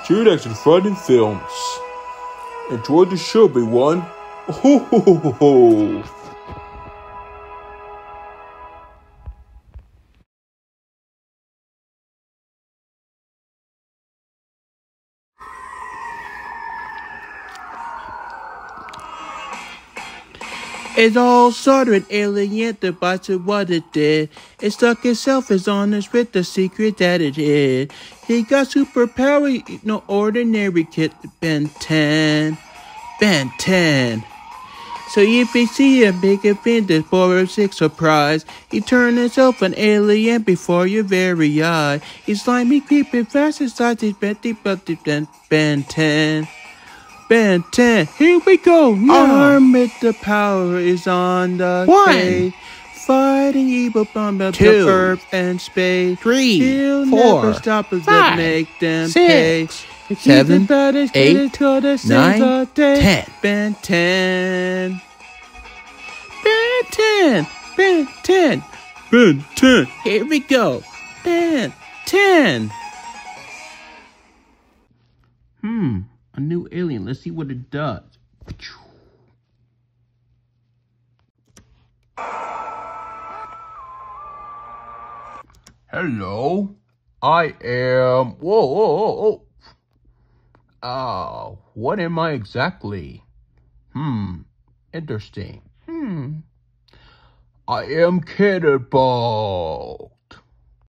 Judex and Friday Films. Enjoy the show, everyone. Ho ho ho ho ho. It all started with alien device of what it did. It stuck itself as honest with the secret that it hid. He got superpower, no ordinary kid. Ben 10. Ben 10. So if you see a big event, this 406 surprise, he turned himself an alien before your very eye. He's slimy, creeping fast inside his Betty, but then Ben 10. Ben 10, here we go. Armed with the power is on the way. Fighting evil from the earth and space. 3, He'll 4, never stop us 5, make them 6, pay. 7, 8, 9, 10. Ben 10. Ben 10. Ben 10. Ben 10. Here we go. Ben 10. A new alien. Let's see what it does. Hello, I am. Whoa. What am I exactly? Interesting. I am Cannonball.